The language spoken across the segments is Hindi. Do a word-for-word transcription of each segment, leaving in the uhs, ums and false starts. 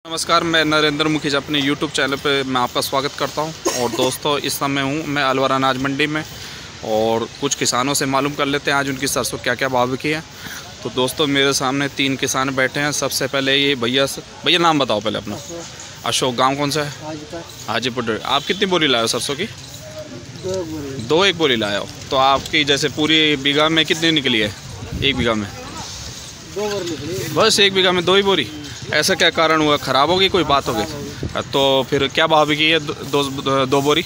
नमस्कार, मैं नरेंद्र मुखीज अपने यूट्यूब चैनल पे मैं आपका स्वागत करता हूं। और दोस्तों, इस समय हूं मैं अलवर अनाज मंडी में और कुछ किसानों से मालूम कर लेते हैं आज उनकी सरसों क्या क्या भाव की है। तो दोस्तों, मेरे सामने तीन किसान बैठे हैं। सबसे पहले ये भैया भैया नाम बताओ पहले अपना। अशोक। गांव कौन सा है? हाजीपुर। आप कितनी बोरी लाए हो सरसों की? दो बोरी। दो एक बोरी लाए हो। तो आपकी जैसे पूरी बीघा में कितनी निकली है? एक बीघा में दो बोरी निकली। बस एक बीघा में दो ही बोरी? ऐसा क्या कारण हुआ? ख़राब होगी कोई बात होगी? तो फिर क्या भाव बिकी है? दो दो, दो बोरी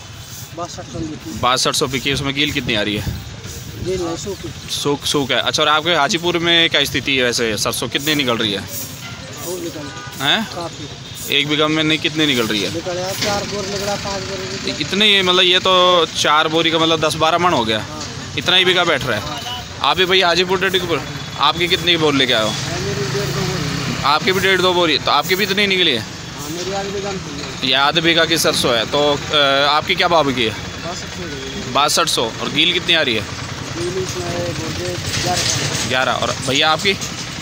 बासठ सौ बिकी। उसमें गील कितनी आ रही है? सूख सूख है। अच्छा, और आपके हाजीपुर में क्या स्थिति है वैसे? सरसों कितनी निकल रही है? हैं? एक बीघा में नहीं कितनी निकल रही है? चार बोरी निकला, पाँच बोरी। इतने ही? मतलब ये तो चार बोरी का मतलब दस बारह मन हो गया। इतना ही बीघा बैठ रहा है। आप भी भैया हाजीपुर डेढ़ आपकी कितनी बोरी लेके आए हो? आपकी भी डेढ़ दो बोरी। तो आपकी भी इतनी निकली है? ये आधे बीघा की सरसों है। तो आपकी क्या भाव की है? बासठ सौ। और गील कितनी आ रही है? ग्यारह। और भैया आपकी?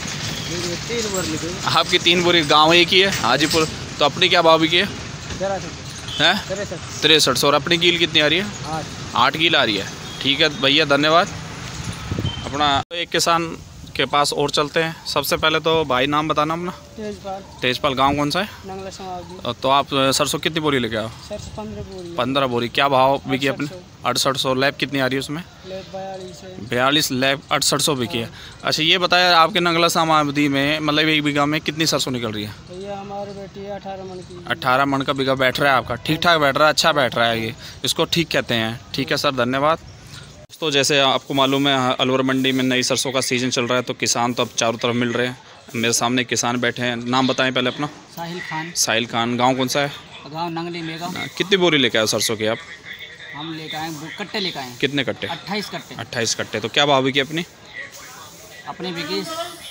आपकी तीन बोरी। गांव एक ही है हाजीपुर। तो अपनी क्या भाव की है? हैं? तिरसठ सौ। और अपनी गील कितनी आ रही है? आठ गील आ रही है। ठीक है भैया, धन्यवाद। अपना एक किसान के पास और चलते हैं। सबसे पहले तो भाई नाम बताना अपना। तेजपाल। तेजपाल। गांव कौन सा है? तो आप सरसों कितनी बोरी लेके आओ? पंद्रह बोरी। पंद्रह बोरी। क्या भाव बिकी अपने? अड़सठ सौ। लैब कितनी आ रही है उसमें? बयालीस। लैब अड़सठ सौ बिकी है। अच्छा, ये बताया आपके नंगला समावधि में मतलब एक बीघा में कितनी सरसों निकल रही है? हमारे बेटी अठारह मन की। अठारह मन का बीघा बैठ रहा है आपका। ठीक ठाक बैठ रहा है, अच्छा बैठ रहा है। ये इसको ठीक कहते हैं। ठीक है सर, धन्यवाद। तो जैसे आपको मालूम है अलवर मंडी में नई सरसों का सीज़न चल रहा है, तो किसान तो अब चारों तरफ मिल रहे हैं। मेरे सामने किसान बैठे हैं। नाम बताएं पहले अपना। साहिल खान। साहिल खान। गांव कौन सा है? गांव नंगली मेगा। कितनी बोरी लेके आए सरसों की आप? हम लेके आए कट्टे लेके आए। कितने कट्टे? अट्ठाईस कट्टे। अट्ठाईस कट्टे। तो क्या भाव बिकी अपनी? अपनी बिकी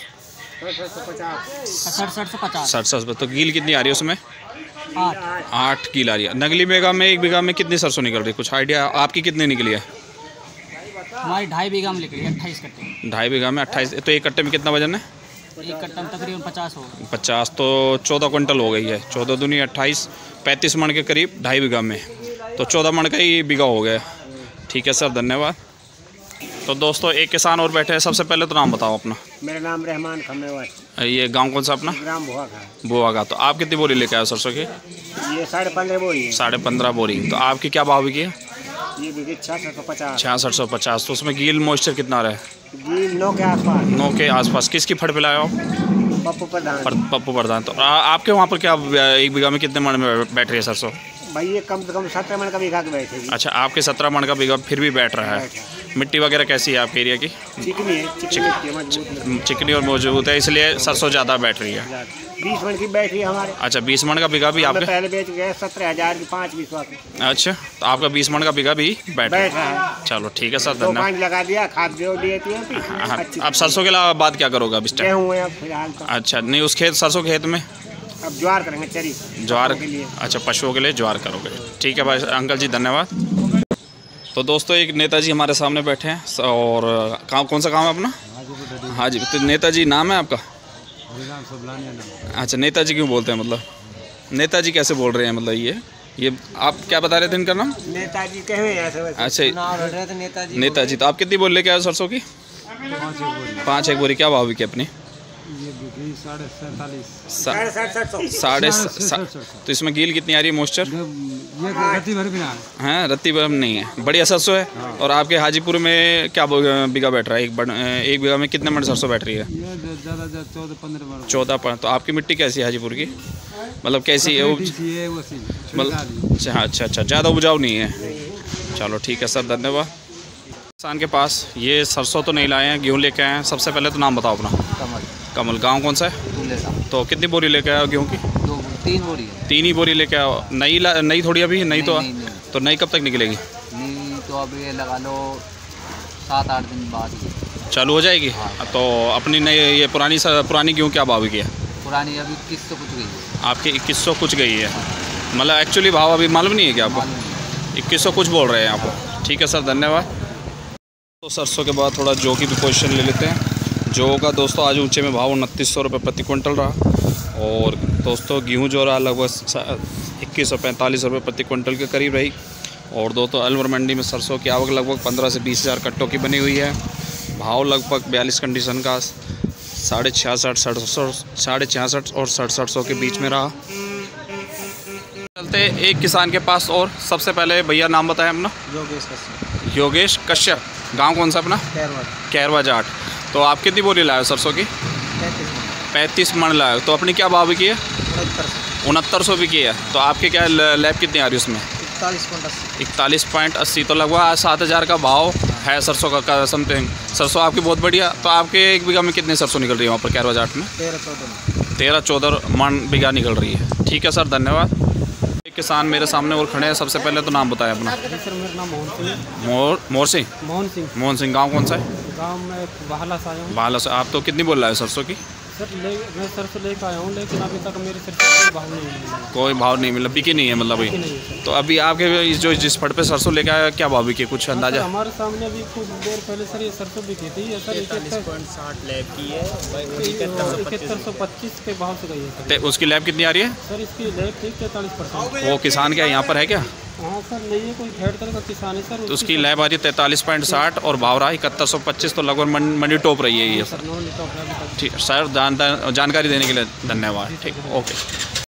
सड़सठ सौ पचास। सड़सठ। तो गील कितनी आ रही है उसमें? आठ। आठ गील आ रही है। नगली मेगा में एक बीघा में कितनी सरसों निकल रही है? कुछ आइडिया? आपकी कितनी निकली है? हमारी ढाई बीघा में निकली अट्ठाईस कट्टे। ढाई बीघा में अट्ठाईस। तो एक कट्टे में कितना वजन है? एक कट्टा में तकरीबन पचास हो पचास। तो चौदह क्विंटल हो गई है। चौदह दूनी अट्ठाईस, पैंतीस मन के करीब ढाई बीघा में। तो चौदह मन का ही बीघा हो गया। ठीक है सर, धन्यवाद। तो दोस्तों, एक किसान और बैठे हैं। सबसे पहले तो नाम बताओ अपना। मेरा नाम रहमान खमेवर। ये गांव कौन सा अपना? ग्राम बुआ का। बुआ का। तो आप कितनी बोरी लेके आए सरसों की? ये साढ़े पंद्रह बोरी है। साढ़े पंद्रह बोरी। तो आपकी क्या भाव की है? ये बिकी छियासठ सौ पचास। छियासठ सौ पचास। तो उसमें गील मॉइस्चर कितना रहा है? गील नौ के आसपास। नौ के आसपास। किसकी फट पिलाए हो? पप्पू प्रधान। पर, पप्पू प्रधान। तो आ, आपके वहाँ पर क्या एक बीघा में कितने मन में बैठ रही है सरसों? भाई ये कम से कम सत्रह मन का बीघा के बैठेगी। अच्छा, आपके सत्रह मन का बीघा फिर भी बैठ रहा है। मिट्टी वगैरह कैसी है आपके एरिया की? चिकनी है। चिकनी, चिकनी और मजबूत है, इसलिए सरसों ज़्यादा बैठ रही है। बीस मन की बैठ रही है हमारे। अच्छा, बीस मन का बीघा भी आपके? पहले बेच गए सत्रह हजार की पाँच बीस। अच्छा, तो आपका बीस मन का बीघा भी बैठ बैठ रहा है। चलो ठीक है सर, दो धन्यवाद। पाँच लगा दिया, खाद जो दिए थे। हाँ, अब सरसों के अलावा बात क्या करोगे अब इस टाइम? गेहूँ है अब फिलहाल तो। अच्छा, नहीं उस खेत सरसों खेत में अब ज्वार करेंगे, चरी ज्वार के लिए। अच्छा, पशुओं के लिए ज्वार करोगे। ठीक है भाई अंकल जी, धन्यवाद। तो दोस्तों, एक नेताजी हमारे सामने बैठे हैं। और गाँव कौन सा गाँव है अपना? हाँ जी। तो नेताजी नाम है आपका? अच्छा, नेताजी क्यों बोलते हैं? मतलब नेताजी कैसे बोल रहे हैं? मतलब ये ये आप क्या बता रहे थे इनका नाम? नेताजी कहे ऐसे। अच्छा, नेताजी। नेताजी। तो आप कितनी बोल लेके आए सरसों की? पाँच एक बोरी। क्या भाव की अपनी? साढ़े। तो इसमें गील कितनी आ रही है? मॉइस्चर हैं? रत्ती भर नहीं है। बढ़िया सरसों है। और आपके हाजीपुर में क्या बीघा बैठ रहा है? एक एक बीघा में कितने मन सरसों बैठ रही है? चौदह पर। तो आपकी मिट्टी कैसी है हाजीपुर की? मतलब कैसी है? मतलब अच्छा अच्छा अच्छा, ज़्यादा उपजाऊ नहीं है। चलो ठीक है सर, धन्यवाद। किसान के पास ये सरसों तो नहीं लाए हैं, गेहूँ लेके आए हैं। सबसे पहले तो नाम बताओ अपना। कमल। कमल। गांव कौन सा है? तो कितनी बोरी लेके आए हो गेहूँ की? दो तीन बोरी है। तीन ही बोरी लेके आओ। नई नई थोड़ी अभी नहीं, तो नहीं, नहीं। तो नई कब तक निकलेगी? नहीं तो अभी ये लगा लो सात आठ दिन बाद चालू हो जाएगी। हाँ। तो अपनी नई ये पुरानी पुरानी गेहूँ क्या भाव की है? पुरानी अभी इक्कीस सौ कुछ गई है। आपकी इक्कीस सौ कुछ गई है। मतलब एक्चुअली भाव अभी मालूम नहीं है क्या आपको? इक्कीस सौ कुछ बोल रहे हैं आपको। ठीक है सर, धन्यवाद। तो सरसों के बाद थोड़ा जौ की भी पोजीशन ले लेते हैं। जौ का दोस्तों आज ऊंचे में भाव उनतीस सौ रुपये प्रति क्विंटल रहा। और दोस्तों गेहूँ जो रहा लगभग इक्कीस सौ पैंतालीस रुपये प्रति क्विंटल के करीब रही। और दोस्तों अलवर मंडी में सरसों की आवक लगभग पंद्रह से बीस हज़ार कट्टों की बनी हुई है। भाव लगभग बयालीस कंडीशन का साढ़े छियासठ सड़सठ साढ़े छियासठ और सड़सठ सौ के बीच में रहा। चलते एक किसान के पास और सबसे पहले भैया नाम बताएं अपना। योगेश कश्यप। योगेश कश्यप, गांव कौन सा अपना? कैरवा। कैरवा जाट। तो आप कितनी बोली लाए सरसों की? पैंतीस मन लाए। तो अपनी क्या भाव भी की है? उनहत्तर सौ भी की है। तो आपके क्या लैब कितनी आ रही है उसमें? इकतालीस पॉइंट अस्सी। इकतालीस पॉइंट अस्सी। तो लगभग सात हज़ार का भाव है सरसों का, का समथिंग। सरसों आपकी बहुत बढ़िया। तो आपके एक बीघा में कितनी सरसों निकल रही है वहाँ पर कैरवा जाट में? तेरह चौदह तेरह चौदह मन बीघा निकल रही है। ठीक है सर, धन्यवाद। एक किसान मेरे सामने और खड़े हैं। सबसे पहले तो नाम बताएं अपना। सर मेरा नाम मोहन सिंह। मोर मोर सिंह मोहन सिंह। मोहन सिंह, गाँव कौन सा है? गाँव में बाहला से आया हूँ। बाला से। आप तो कितनी बोल रहा है सरसों की? सर ले मैं सरसों लेकर आया हूँ, लेकिन अभी तक मेरे सरसों कोई भाव नहीं मिला। कोई भाव नहीं मिला, बिकी नहीं है मतलब अभी? नहीं है। तो अभी आपके इस जो जिस फट पे सरसों लेके आया क्या भाव बिकी, कुछ अंदाजा? हमारे सामने अभी कुछ देर पहले सर ये सरसों बिकी थी सर इकहत्तर सौ पच्चीस के भाव से गई है सर। उसकी लैब कितनी आ रही है सर? इसकी लैब थी तैंतालीस परसेंट। वो किसान क्या यहाँ पर है क्या? हाँ सर नहीं है, कोई खेड़ कर का किसान है सर। तो उसकी लैब आ रही है तैंतालीस पॉइंट साठ और भाव रहा इकहत्तर सौ पच्चीस। तो लगभग मंडी टॉप रही है ये सर। ठीक सर, जानकारी देने के लिए धन्यवाद। ठीक, ओके।